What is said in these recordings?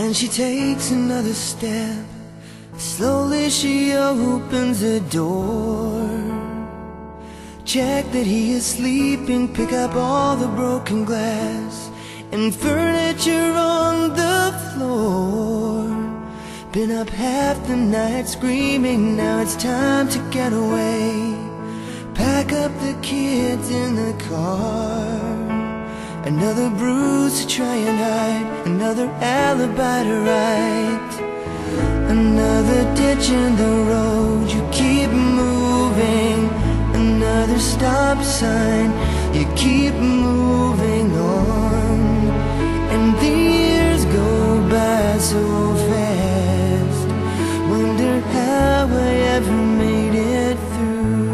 And she takes another step. Slowly she opens the door. Check that he is sleeping, pick up all the broken glass and furniture on the floor. Been up half the night screaming, now it's time to get away. Pack up the kids in the car. Another bruise to try and hide, another alibi to write. Another ditch in the road, you keep moving. Another stop sign, you keep moving on. And the years go by so fast. Wonder how I ever made it through.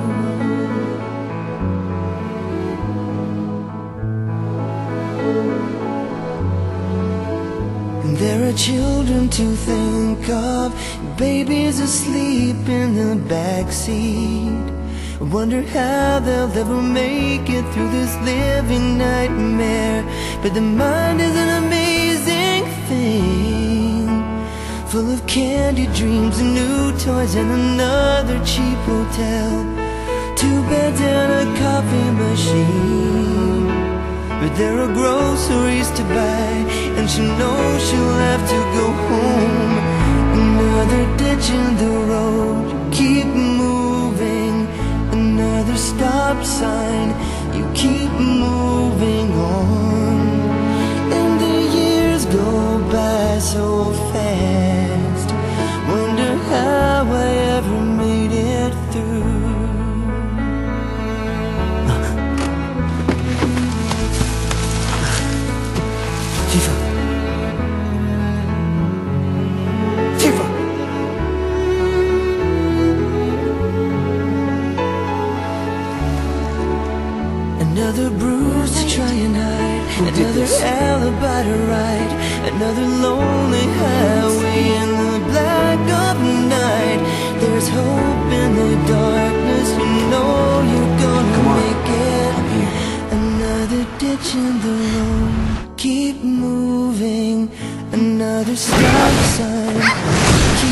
And there are children to think of, babies asleep in the backseat. I wonder how they'll ever make it through this living nightmare. But the mind is an amazing thing, full of candy dreams and new toys and another cheap hotel, 2 beds and a coffee machine. But there are groceries to buy, and she knows she'll have to go home. Another ditch in the road, you keep moving. Another stop sign, you keep moving on. And the years go by so fast. Wonder how I ever made it through. Tifa. Tifa. Another bruise to try and hide, another alibi to write, another lonely highway in the black of night. There's hope in the darkness, you know you're gonna make it. Another ditch in the road, keep moving. Another stop sign, keep